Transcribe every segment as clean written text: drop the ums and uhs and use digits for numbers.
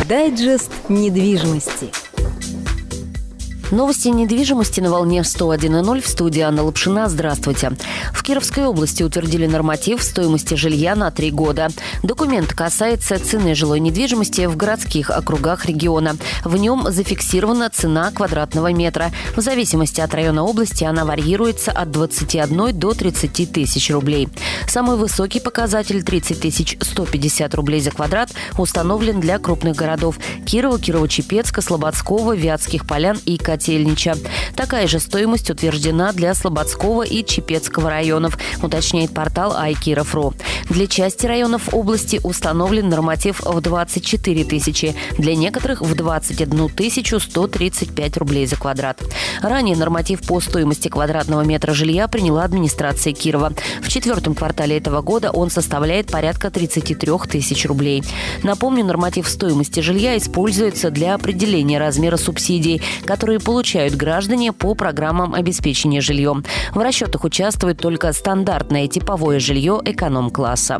Дайджест недвижимости. Новости недвижимости на волне 101.0. В студии Анна Лапшина. Здравствуйте. В Кировской области утвердили норматив стоимости жилья на 3 года. Документ касается цены жилой недвижимости в городских округах региона. В нем зафиксирована цена квадратного метра. В зависимости от района области она варьируется от 21 до 30 тысяч рублей. Самый высокий показатель – 30 150 рублей за квадрат – установлен для крупных городов – Кирова, Кирово-Чепецка, Слободского, Вятских Полян и Котельнича. Такая же стоимость утверждена для Слободского и Чепецкого районов, уточняет портал iKirov.ru. Для части районов области установлен норматив в 24 тысячи, для некоторых в 21 135 рублей за квадрат. Ранее норматив по стоимости квадратного метра жилья приняла администрация Кирова. В 4-м квартале этого года он составляет порядка 33 тысяч рублей. Напомню, норматив стоимости жилья используется для определения размера субсидий, которые получают граждане по программам обеспечения жильем. В расчетах участвует только стандартное типовое жилье эконом-класса.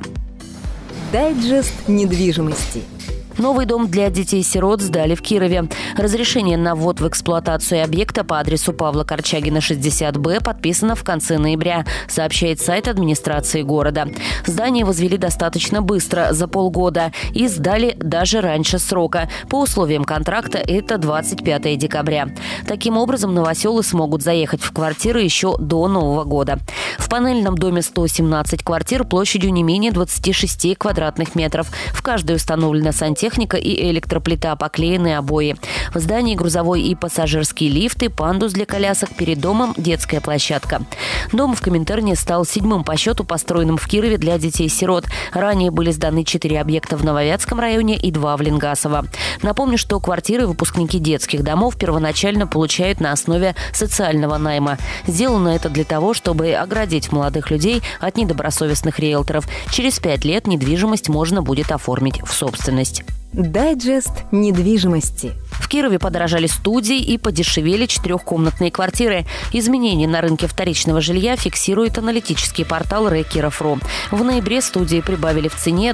Дайджест недвижимости. Новый дом для детей-сирот сдали в Кирове. Разрешение на ввод в эксплуатацию объекта по адресу Павла Корчагина, 60Б подписано в конце ноября, сообщает сайт администрации города. Здание возвели достаточно быстро, за полгода, и сдали даже раньше срока. По условиям контракта это 25 декабря. Таким образом, новоселы смогут заехать в квартиры еще до Нового года. В панельном доме 117 квартир площадью не менее 26 квадратных метров. В каждой установлена сантехника и электроплита, поклеенные обои. В здании грузовой и пассажирские лифты, пандус для колясок, перед домом детская площадка. Дом в Коминтерне стал 7-м по счету, построенным в Кирове для детей-сирот. Ранее были сданы 4 объекта в Нововятском районе и 2 в Ленгасово. Напомню, что квартиры выпускники детских домов первоначально получают на основе социального найма. Сделано это для того, чтобы оградить молодых людей от недобросовестных риэлторов. Через 5 лет недвижимость можно будет оформить в собственность. Дайджест недвижимости. В Кирове подорожали студии и подешевели 4-комнатные квартиры. Изменения на рынке вторичного жилья фиксирует аналитический портал iKirov.ru. В ноябре студии прибавили в цене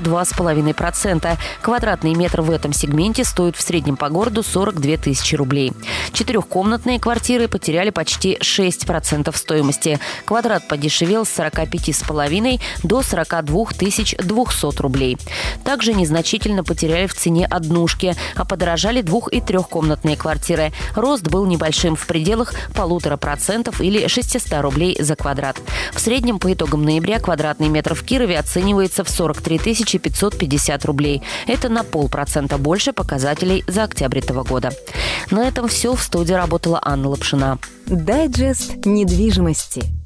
2,5%. Квадратный метр в этом сегменте стоит в среднем по городу 42 тысячи рублей. 4-комнатные квартиры потеряли почти 6% стоимости. Квадрат подешевел с 45,5 до 42 200 рублей. Также незначительно потеряли в цене однушки, а подорожали 2- и 3-комнатные квартиры. Рост был небольшим, в пределах 1,5% или 600 рублей за квадрат. В среднем по итогам ноября квадратный метр в Кирове оценивается в 43 550 рублей. Это на 0,5% больше показателей за октябрь этого года. На этом все. В студии работала Анна Лапшина. Дайджест недвижимости.